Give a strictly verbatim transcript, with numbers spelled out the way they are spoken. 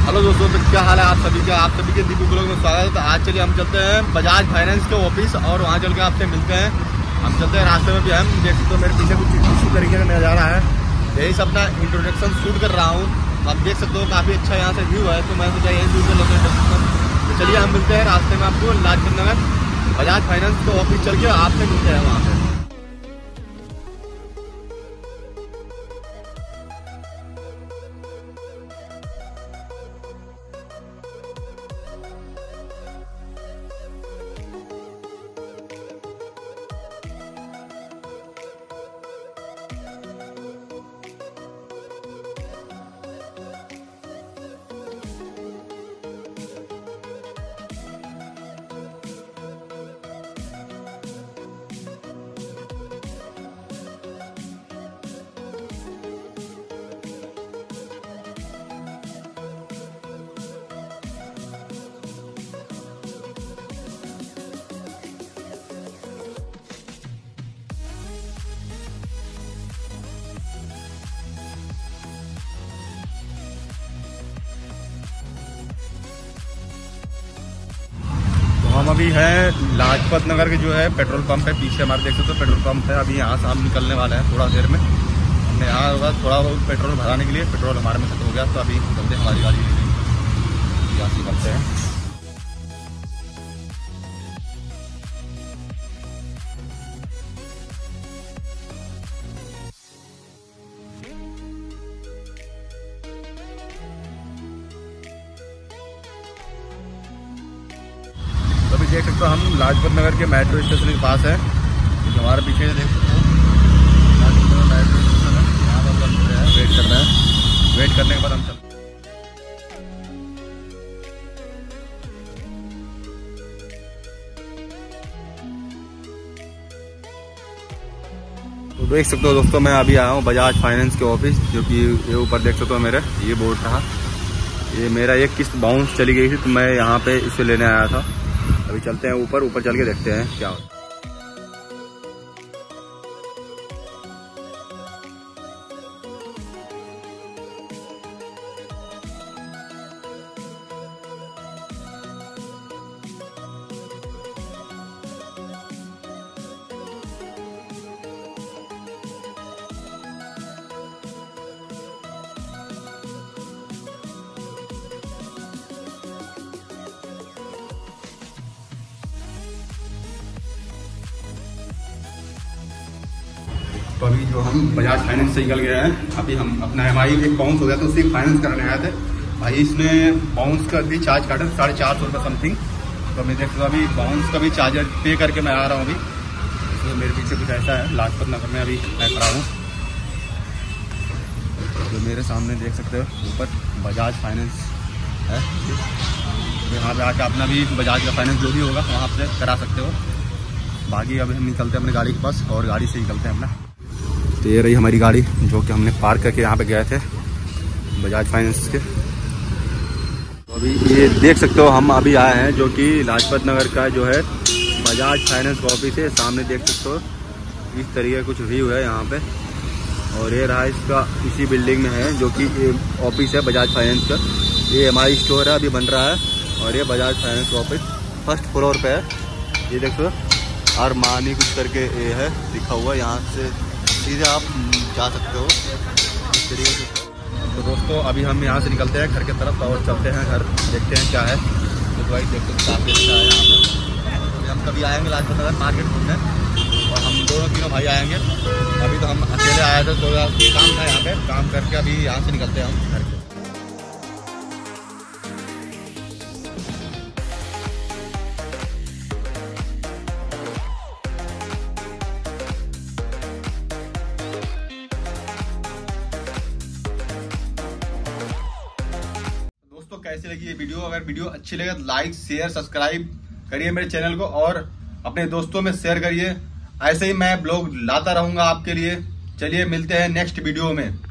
Hello दोस्तों, तो क्या हाल है आप सभी का। आप सभी के दीपू ब्लॉग में स्वागत है। तो आज चलिए हम चलते हैं बजाज फाइनेंस के ऑफिस और वहाँ चल के आपसे मिलते हैं। हम चलते हैं, रास्ते में भी हम देख सकते हो मेरे पीछे कुछ इसी तरीके का नज़ारा है। यही सब अपना इंट्रोडक्शन शूट कर रहा हूँ। तो आप देख सकते हो काफ़ी अच्छा यहाँ से व्यू है। तो मैं सोचा यही शूट कर लेते हैं। तो चलिए हम मिलते हैं रास्ते में आपको लाजपत नगर बजाज फाइनेंस के ऑफिस चल के आपसे मिलते हैं वहाँ पर। हम अभी हैं लाजपत नगर के जो है पेट्रोल पंप है, पीछे हमारे देख सकते हो पेट्रोल पंप है। अभी यहाँ से हम निकलने वाले हैं थोड़ा देर में। हमने यहाँ होगा थोड़ा बहुत पेट्रोल भराने के लिए, पेट्रोल हमारे में खत्म हो गया। तो अभी चलते हैं हमारी गाड़ी यहाँ से निकलते हैं। तो अभी देख सकते हो हम लाजपत नगर के मेट्रो स्टेशन के पास है। तो हमारे पीछे देख सकते हो लाजपत नगर मेट्रो स्टेशन है। यहाँ पर हम वेट कर रहे हैं। वेट करने के बाद हम चल तो देख सकते हो दोस्तों, मैं अभी आया हूँ बजाज फाइनेंस के ऑफिस, जो कि ये ऊपर देख सकते हो मेरे ये बोर्ड था। ये मेरा एक किस्त बाउंस चली गई थी, तो मैं यहाँ पे इसे लेने आया था। अभी चलते हैं ऊपर ऊपर चल के देखते हैं क्या होता है। तो अभी जो हम बजाज फाइनेंस से निकल गए हैं। अभी हम अपना एम आई एक बाउंस हो गया, तो उससे फाइनेंस करने आए थे। भाई इसने बाउंस का भी चार्ज काटा साढ़े चार सौ रुपये समथिंग। तो मैं देख सकता अभी बाउंस का भी चार्जर पे करके मैं आ रहा हूँ अभी। तो मेरे पीछे कुछ ऐसा है, लाजपत नगर में अभी मैं खड़ा हूँ। जो मेरे सामने देख सकते हो ऊपर बजाज फाइनेंस है। तो यहाँ पे आके अपना भी बजाज का फाइनेंस जो भी होगा वहाँ से करा सकते हो। बाकी अभी हम निकलते हैं अपनी गाड़ी के पास और गाड़ी से निकलते हैं अपना। तो ये रही हमारी गाड़ी जो कि हमने पार्क करके यहाँ पे गए थे बजाज फाइनेंस के। तो अभी ये देख सकते हो हम अभी आए हैं जो कि लाजपत नगर का जो है बजाज फाइनेंस का ऑफिस है। सामने देख सकते हो इस तरीके कुछ व्यू है यहाँ पे। और ये रहा इसका इसी बिल्डिंग में है जो कि ये ऑफिस है बजाज फाइनेंस का। ये एम आई स्टोर है, अभी बन रहा है। और ये बजाज फाइनेंस का ऑफिस फर्स्ट फ्लोर पे है। ये देखो और मानी कुछ करके ये है लिखा हुआ, यहाँ से सीधे आप जा सकते हो इस तरीके से। तो दोस्तों अभी हम यहाँ से निकलते हैं घर की तरफ और चलते हैं घर, देखते हैं क्या है। तो भाई देखते हैं काफ़ी अच्छा है यहाँ पे। तो हम कभी आएंगे लाजपत नगर मार्केट घूमने और हम दोनों तीनों भाई आएंगे। अभी तो हम अकेले आए थे, तो काम था यहाँ पे, काम करके अभी यहाँ से निकलते हैं हम घर के। दोस्तों कैसी लगी ये वीडियो? अगर वीडियो अच्छी लगे तो लाइक शेयर सब्सक्राइब करिए मेरे चैनल को और अपने दोस्तों में शेयर करिए। ऐसे ही मैं ब्लॉग लाता रहूंगा आपके लिए। चलिए मिलते हैं नेक्स्ट वीडियो में।